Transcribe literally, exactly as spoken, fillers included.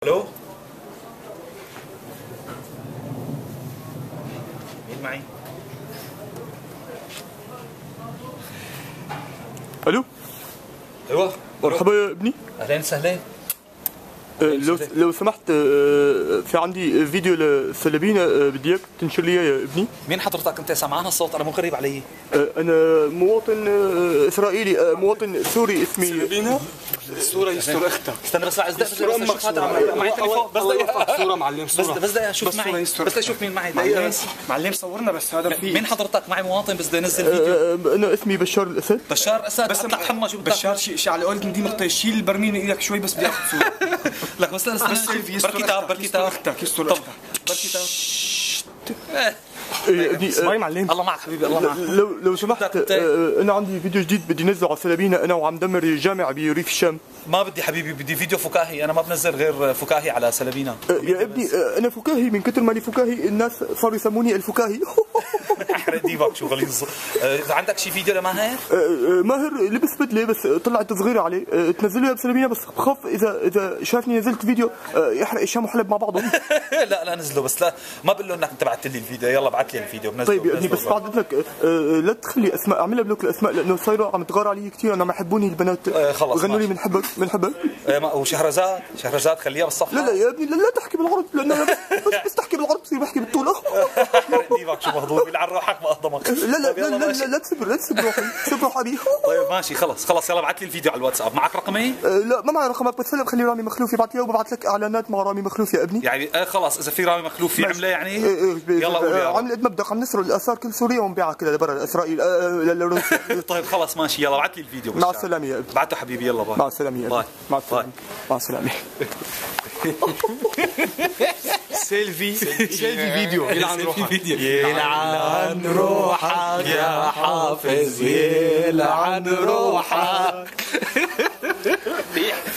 الو مين معي؟ الو ايوه مرحبا يا ابني. اهلين وسهلين. لو لو سمحت في عندي فيديو لسلبينا بدي اياك تنشر لي اياه يا ابني. مين حضرتك انت؟ سمعان الصوت انا مو غريب علي. انا مواطن اسرائيلي، مواطن سوري اسمي سلبينا. الصورة يستر اختك. استنى بس بس بس اشوف هذا معي تليفون بس دقيقة. صورة معلم بس صورة بس دقيقة اشوف معي بس اشوف مين معي معلم معلم صورنا بس هذا في مين حضرتك؟ معي مواطن بس بدي انزل فيديو. انا اسمي بشار الاسد. بشار اسد بس اطلع حمى شو بدك؟ بشار شي شي على قولة دي مقطع شيل البرميل من ايدك شوي بس بدي اخذ صورة. لك بس استنى بركي تاب بركي تاب اختك يستر اختك بركي تاب. اسمعي معلم. الله معك حبيبي الله معك. لو لو سمحت انا عندي فيديو جديد بدي نزله على سلبينا انا وعم دمر جامع بريف الشام. ما بدي حبيبي بدي فيديو فكاهي، انا ما بنزل غير فكاهي على سلبينا. يا ابني انا فكاهي، من كثر ماني فكاهي الناس صاروا يسموني الفكاهي. احرق ديبك شو غليظ. اذا عندك شي فيديو لماهر؟ ماهر لبس بدله بس طلعت صغيره عليه، تنزله بسلبينا بس بخاف اذا اذا شافني نزلت فيديو يحرق الشام وحلب مع بعضهم. لا لا نزله بس لا ما بقول له انك انت بعثت لي الفيديو، يلا بعث لي الفيديو بنزله. طيب يا ابني بس بعد اذنك لا تخلي اسماء، اعملها بلوك الاسماء لانه صايره عم تغار علي كثير، انا ما يحبوني البنات. خلص غنوا لي بنحبك بنحبك. وشهرزاد شهرزاد خليها بالصفحه. لا لا يا ابني لا, لا تحكي بالعرب لانه بس, بس, بس تحكي بالعرب بصير بحكي بالطول. ديبك شو مهضوم بيلعن روحك ما اهضمك. لا لا لا لا, لا, لا تسب لا تسب روحي، سب روح ابي. طيب ماشي خلص خلص يلا ابعث لي الفيديو على الواتساب. معك رقمي؟ لا ما معي رقمك بس هلا بخلي رامي مخلوف يبعث لي وببعث لك اعلانات مع رامي مخلوف يا ابني. يعني آه خلص اذا في رامي مخلوف في عمله يعني يلا قول يا عمله مبدا عم نسرق الاثار كل سوريا ونبيعها كلها لبرا اسرائيل لروسيا. طيب خلص ماشي يلا ابعث لي الفيديو. مع السلامه يا ابني. بعته حبيبي يلا باي. مع السلامه يا ابني. مع السلامه مع السلامه. سيلفي سيلفي فيديو يلعن روحك يلعن روحك يا حافظ يلعن روحك.